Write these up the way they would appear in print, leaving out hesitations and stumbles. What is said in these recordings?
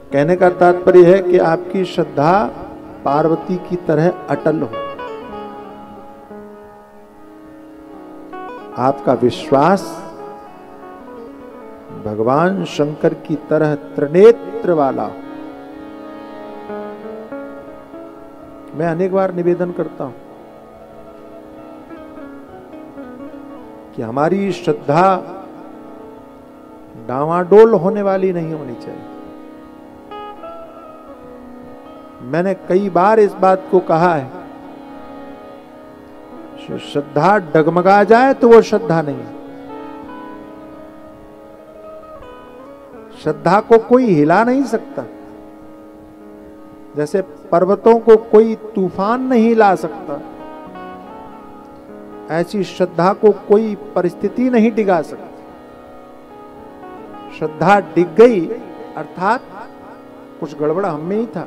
कहने का तात्पर्य है कि आपकी श्रद्धा पार्वती की तरह अटल हो, आपका विश्वास भगवान शंकर की तरह त्रिनेत्र वाला हो। मैं अनेक बार निवेदन करता हूं कि हमारी श्रद्धा डावाडोल होने वाली नहीं होनी चाहिए। मैंने कई बार इस बात को कहा है, श्रद्धा डगमगा जाए तो वो श्रद्धा नहीं है। श्रद्धा को कोई हिला नहीं सकता, जैसे पर्वतों को कोई तूफान नहीं ला सकता, ऐसी श्रद्धा को कोई परिस्थिति नहीं डिगा सकती। श्रद्धा डिग गई अर्थात कुछ गड़बड़ हम में ही था।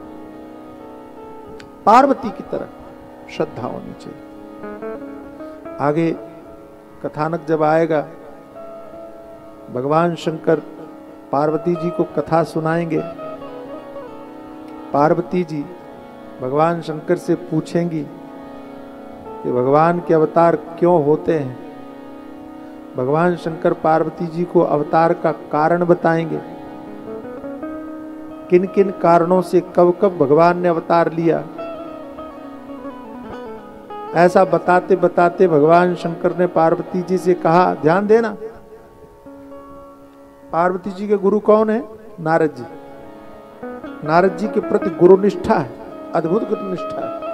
पार्वती की तरह श्रद्धा होनी चाहिए। आगे कथानक जब आएगा, भगवान शंकर पार्वती जी को कथा सुनाएंगे। पार्वती जी भगवान शंकर से पूछेंगी कि भगवान के अवतार क्यों होते हैं। भगवान शंकर पार्वती जी को अवतार का कारण बताएंगे, किन किन कारणों से कब कब भगवान ने अवतार लिया। ऐसा बताते बताते भगवान शंकर ने पार्वती जी से कहा, ध्यान देना, पार्वती जी के गुरु कौन है? नारद जी। नारद जी के प्रति गुरु निष्ठा है, अद्भुत गुरु निष्ठा है।